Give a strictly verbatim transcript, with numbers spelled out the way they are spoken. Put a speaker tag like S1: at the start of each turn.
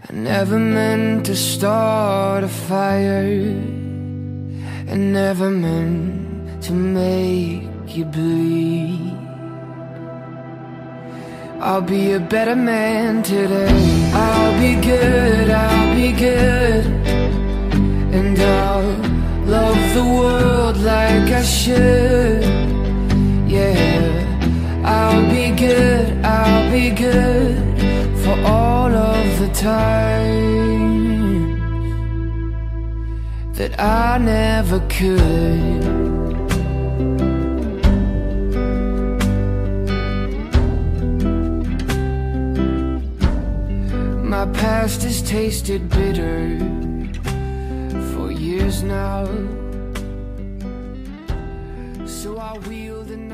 S1: I never meant to start a fire, I never meant to make you bleed. I'll be a better man today. I'll be good, I'll be good, and I'll love the world like I should. Yeah, I'll be good, I'll be good for all of the times that I never could. My past has tasted bitter for years now, so I wield an